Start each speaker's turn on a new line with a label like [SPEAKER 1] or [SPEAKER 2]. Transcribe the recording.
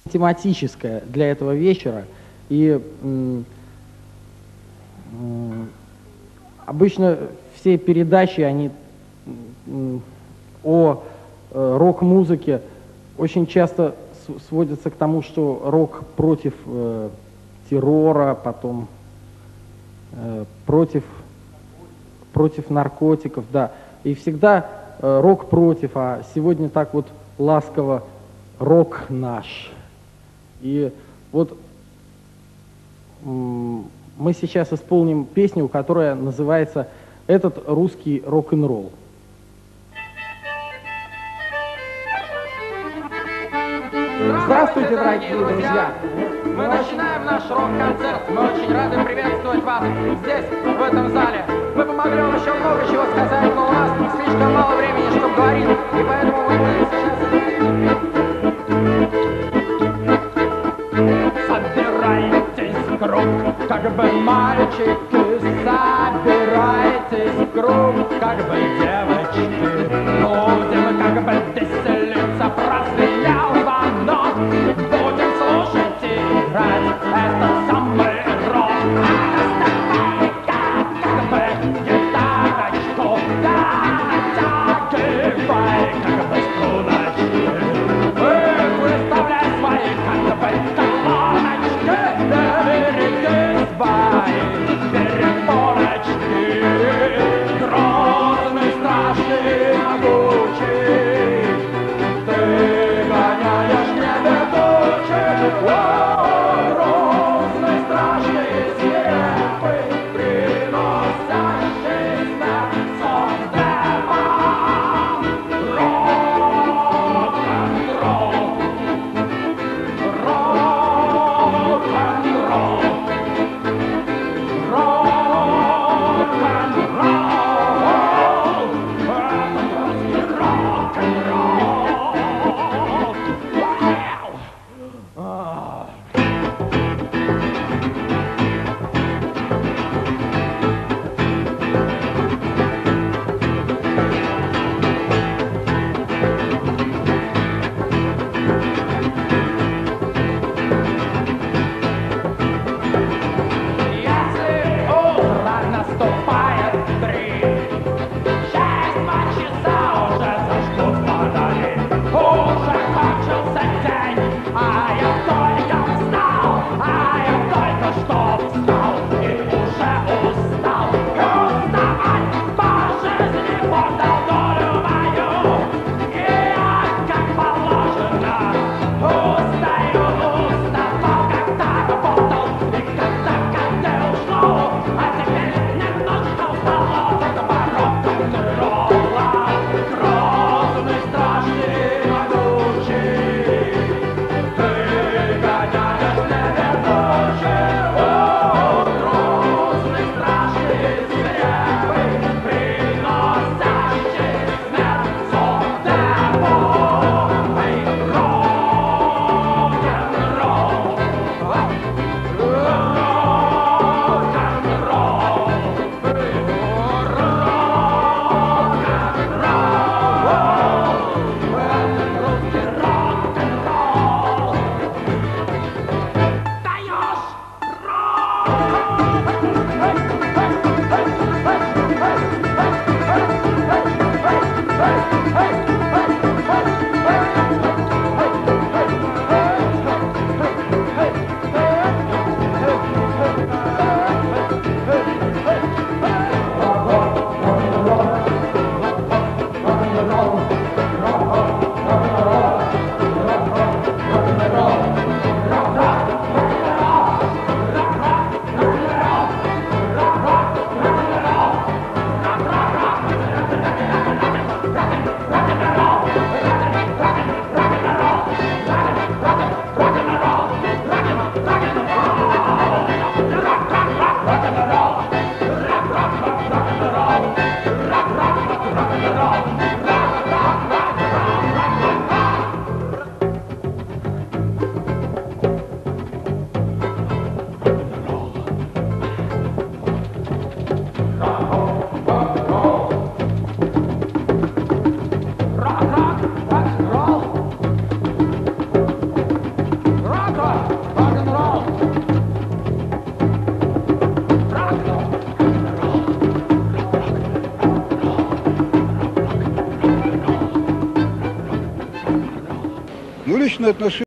[SPEAKER 1] тематическое для этого вечера. И обычно все передачи, они о рок-музыке очень часто сводятся к тому, что рок против террора, потом против наркотиков, да. И всегда рок против, а сегодня так вот ласково рок наш. И вот мы сейчас исполним песню, которая называется «Этот русский рок-н-ролл». Здравствуйте, дорогие друзья!
[SPEAKER 2] Мы начинаем наш рок-концерт. Мы очень рады приветствовать вас здесь, в этом зале. Мы бы могли вам еще много чего сказать, но у нас слишком мало времени, чтобы говорить. И поэтому мы сейчас... Собирайтесь в круг, как бы мальчики, собирайтесь в круг, как бы девочки. Будем как бы веселиться, прозвенел звонок. Будем слушать и играть этот самый рок. Как бы гитарочку, да, натягивай, как бы струночки. Выставляй свои как бы колоночки, берегись свои.
[SPEAKER 3] Ну, личные отношения.